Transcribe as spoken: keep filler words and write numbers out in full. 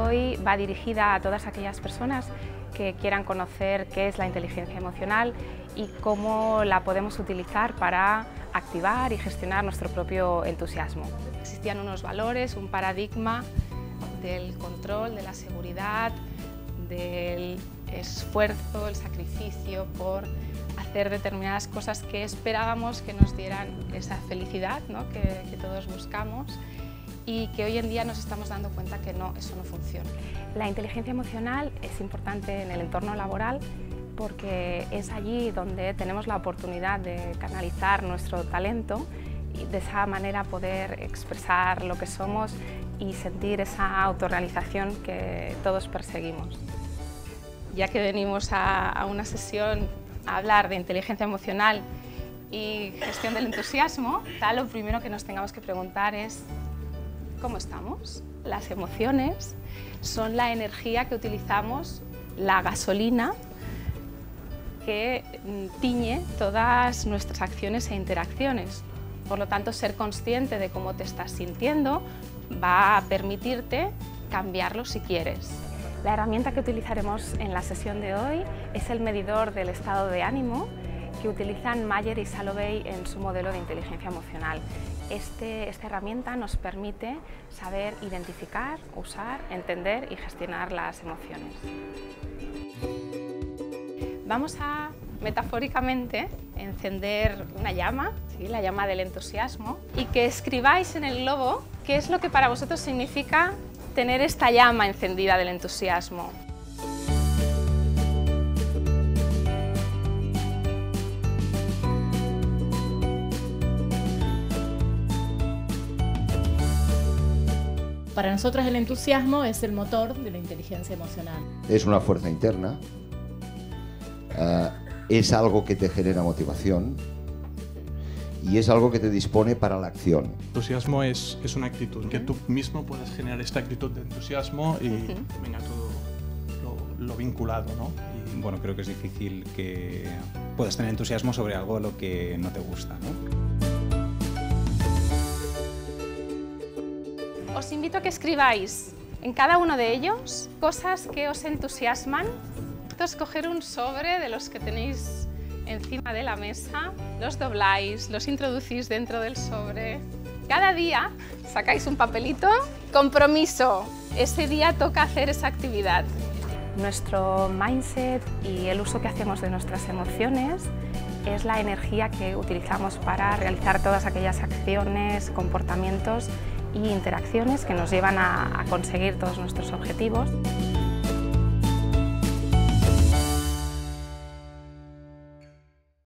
hoy va dirigida a todas aquellas personas que quieran conocer qué es la inteligencia emocional y cómo la podemos utilizar para activar y gestionar nuestro propio entusiasmo. Existían unos valores, un paradigma del control, de la seguridad, del esfuerzo, el sacrificio por hacer determinadas cosas que esperábamos que nos dieran esa felicidad, ¿no? que, que todos buscamos, y que hoy en día nos estamos dando cuenta que no, eso no funciona. La inteligencia emocional es importante en el entorno laboral porque es allí donde tenemos la oportunidad de canalizar nuestro talento y de esa manera poder expresar lo que somos y sentir esa autorrealización que todos perseguimos. Ya que venimos a, a una sesión a hablar de inteligencia emocional y gestión del entusiasmo, lo primero que nos tengamos que preguntar es ¿cómo estamos? Las emociones son la energía que utilizamos, la gasolina que tiñe todas nuestras acciones e interacciones. Por lo tanto, ser consciente de cómo te estás sintiendo va a permitirte cambiarlo si quieres. La herramienta que utilizaremos en la sesión de hoy es el medidor del estado de ánimo que utilizan Mayer y Salovey en su modelo de inteligencia emocional. Este, esta herramienta nos permite saber identificar, usar, entender y gestionar las emociones. Vamos a, metafóricamente, encender una llama, ¿sí? La llama del entusiasmo, y que escribáis en el globo qué es lo que para vosotros significa tener esta llama encendida del entusiasmo. Para nosotros el entusiasmo es el motor de la inteligencia emocional. Es una fuerza interna, uh, es algo que te genera motivación y es algo que te dispone para la acción. El entusiasmo es, es una actitud, que tú mismo puedes generar esta actitud de entusiasmo y uh-huh. venga todo lo, lo vinculado, ¿no? Y bueno, creo que es difícil que puedas tener entusiasmo sobre algo a lo que no te gusta, ¿no? Os invito a que escribáis en cada uno de ellos cosas que os entusiasman. Entonces, coger un sobre de los que tenéis encima de la mesa, los dobláis, los introducís dentro del sobre. Cada día sacáis un papelito, compromiso, ese día toca hacer esa actividad. Nuestro mindset y el uso que hacemos de nuestras emociones es la energía que utilizamos para realizar todas aquellas acciones, comportamientos y interacciones que nos llevan a, a conseguir todos nuestros objetivos.